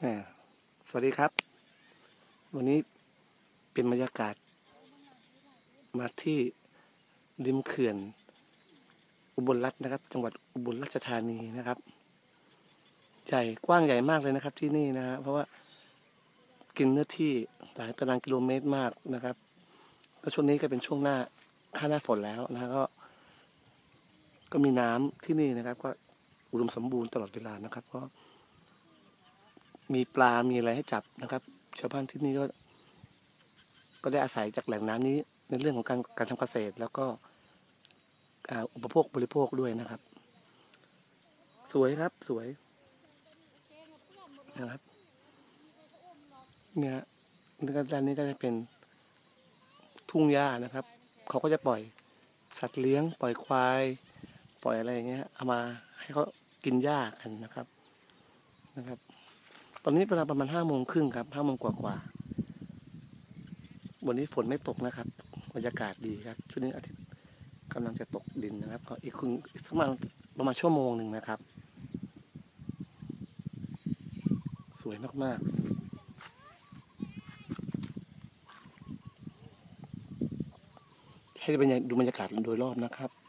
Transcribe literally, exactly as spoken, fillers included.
อ่าสวัสดีครับวันนี้เป็นบรรยากาศมาที่ริมเขื่อนอุบลรัตน์นะครับจังหวัดอุบลราชธานีนะครับใหญ่กว้างใหญ่มากเลยนะครับที่นี่นะฮะเพราะว่ากินเนื้อที่หลายตารางกิโลเมตรมากนะครับแล้วช่วงนี้ก็เป็นช่วงหน้าค่าหน้าฝนแล้วนะก็ก็มีน้ำที่นี่นะครับก็อุดมสมบูรณ์ตลอดเวลานะครับก็มีปลามีอะไรให้จับนะครับชาวบ้านที่นี่ก็ก็ได้อาศัยจากแหล่งน้ำนี้ในเรื่องของการการทำเกษตรแล้วก็อุปโภคบริโภคด้วยนะครับสวยครับสวยนะครับเนี่ยด้านนี้ก็จะเป็นทุ่งหญ้านะครับเขาก็จะปล่อยสัตว์เลี้ยงปล่อยควายปล่อยอะไรอย่างเงี้ยเอามาให้เขากินหญ้ากันนะครับนะครับตอนนี้เวลาประมาณห้าโมงครึ่งครับห้าโมงกว่าๆวันนี้ฝนไม่ตกนะครับบรรยากาศดีครับช่วงนี้อาทิตย์กำลังจะตกดินนะครับก็อีกครึ่งอีกประมาณประมาณชั่วโมงหนึ่งนะครับสวยมากๆให้ดูบรรยากาศโดยรอบนะครับ